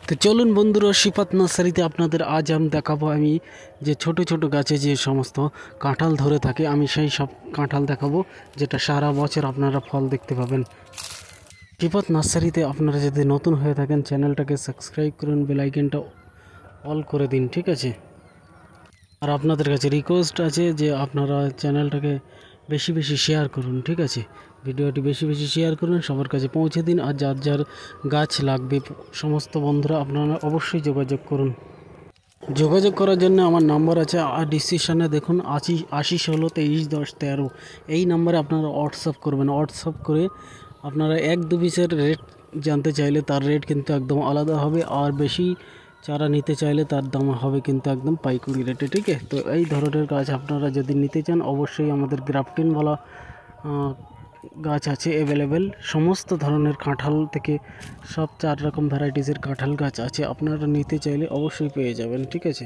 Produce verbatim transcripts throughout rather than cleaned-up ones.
তো চলুন বন্ধুরা, শিপাত নার্সারিতে আপনাদের আজ আমি দেখাবো আমি যে ছোট ছোট গাছে যে সমস্ত কাঁঠাল ধরে থাকে, আমি সেই সব কাঁঠাল দেখাবো যেটা সারা বছর আপনারা ফল দেখতে পাবেন। শিপাত নার্সারিতে আপনারা যদি নতুন হয়ে থাকেন চ্যানেলটাকে সাবস্ক্রাইব করুন, বেল আইকনটা অল করে দিন, ঠিক আছে। আর আপনাদের কাছে রিকোয়েস্ট আছে যে আপনারা চ্যানেলটাকে বেশি বেশি শেয়ার করুন, ঠিক আছে। ভিডিওটি বেশি বেশি শেয়ার করুন, সবার কাছে পৌঁছে দিন। আর যার যার গাছ লাগবে সমস্ত বন্ধুরা আপনারা অবশ্যই যোগাযোগ করুন। যোগাযোগ করার জন্য আমার নাম্বার আছে আর ডিসক্রিপশানে দেখুন, আশি আশি ষোলো তেইশ দশ তেরো এই নাম্বারে আপনারা হোয়াটসঅ্যাপ করবেন। হোয়াটসঅ্যাপ করে আপনারা এক দু পিসের রেট জানতে চাইলে তার রেট কিন্তু একদম আলাদা হবে, আর বেশি চারা নিতে চাইলে তার দাম হবে কিন্তু একদম পাইকারি রেটে, ঠিক আছে। তো এই ধরনের গাছ আপনারা যদি নিতে চান অবশ্যই আমাদের গ্রাফটিন বলা গাছ আছে অ্যাভেলেবেল। সমস্ত ধরনের কাঁঠাল থেকে সব চার রকম ভ্যারাইটিসের কাঁঠাল গাছ আছে, আপনারা নিতে চাইলে অবশ্যই পেয়ে যাবেন, ঠিক আছে।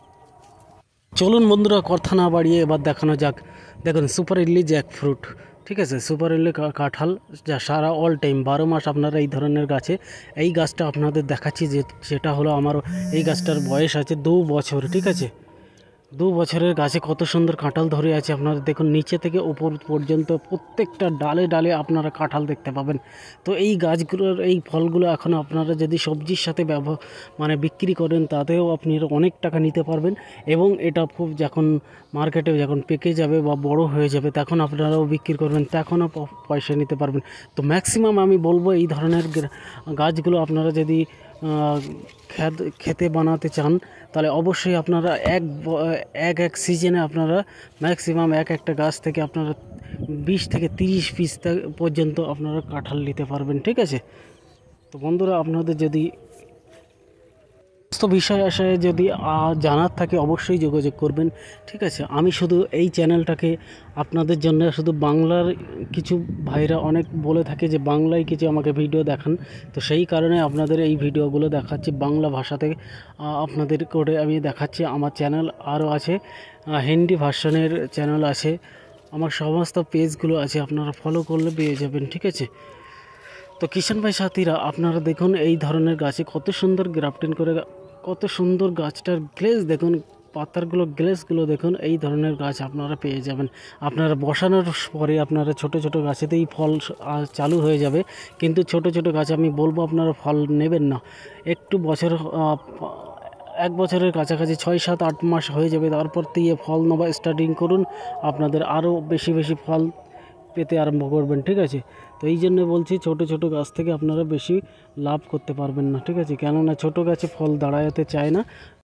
চলুন বন্ধুরা, কথা না বাড়িয়ে এবার দেখানো যাক। দেখুন সুপার ইডলি জ্যাক ফ্রুট, ঠিক আছে। সুপার ইডলি কাঁঠাল যা সারা অল টাইম বারো মাস আপনারা এই ধরনের গাছে, এই গাছটা আপনাদের দেখাচ্ছি যে সেটা হলো আমার এই গাছটার বয়স আছে দু বছর, ঠিক আছে। দু বছরের গাছে কত সুন্দর কাঁঠাল ধরে আছে আপনারা দেখুন, নিচে থেকে উপর পর্যন্ত প্রত্যেকটা ডালে ডালে আপনারা কাঁঠাল দেখতে পাবেন। তো এই গাছগুলোর এই ফলগুলো এখন আপনারা যদি সবজির সাথে ব্যবহার মানে বিক্রি করেন তাতেও আপনি অনেক টাকা নিতে পারবেন, এবং এটা খুব যখন মার্কেটে যখন পেকে যাবে বা বড় হয়ে যাবে তখন আপনারাও বিক্রি করবেন, তখনও পয়সা নিতে পারবেন। তো ম্যাক্সিমাম আমি বলবো এই ধরনের গাছগুলো আপনারা যদি খেতে বানাতে চান তাহলে অবশ্যই আপনারা এক এক এক সিজনে আপনারা ম্যাক্সিমাম এক একটা গাছ থেকে আপনারা বিশ থেকে তিরিশ পিস পর্যন্ত আপনারা কাঁঠাল নিতে পারবেন, ঠিক আছে। তো বন্ধুরা, আপনাদের যদি সমস্ত বিষয় আশায় যদি জানার থাকে অবশ্যই যোগাযোগ করবেন, ঠিক আছে। আমি শুধু এই চ্যানেলটাকে আপনাদের জন্য শুধু বাংলার কিছু ভাইরা অনেক বলে থাকে যে বাংলায় কিছু আমাকে ভিডিও দেখান, তো সেই কারণে আপনাদের এই ভিডিওগুলো দেখাচ্ছি বাংলা ভাষাতে আপনাদের করে আমি দেখাচ্ছি। আমার চ্যানেল আরও আছে, হিন্দি ভার্সনের চ্যানেল আছে, আমার সমস্ত পেজগুলো আছে, আপনারা ফলো করলে পেয়ে যাবেন, ঠিক আছে। তো কিষাণ ভাই সাথীরা আপনারা দেখুন এই ধরনের গাছে কত সুন্দর গ্রাফটিং করে, কত সুন্দর গাছটার গ্লেজ দেখুন, পাতারগুলো গ্লেজগুলো দেখুন, এই ধরনের গাছ আপনারা পেয়ে যাবেন। আপনারা বসানোর পরে আপনারা ছোট ছোট গাছেতেই ফল চালু হয়ে যাবে, কিন্তু ছোট ছোট গাছ আমি বলবো আপনারা ফল নেবেন না, একটু বছর এক বছরের কাছাকাছি ছয় সাত আট মাস হয়ে যাবে তারপর দিয়ে ফল নেওয়া স্টার্টিং করুন, আপনাদের আরও বেশি বেশি ফল পেতে আরম্ভ করবেন, ঠিক আছে। তো এই জন্য বলছি ছোট ছোট গাছ থেকে আপনারা বেশি লাভ করতে পারবেন না, ঠিক আছে, কেননা ছোট গাছে ফল দাঁড়াতে চায় না।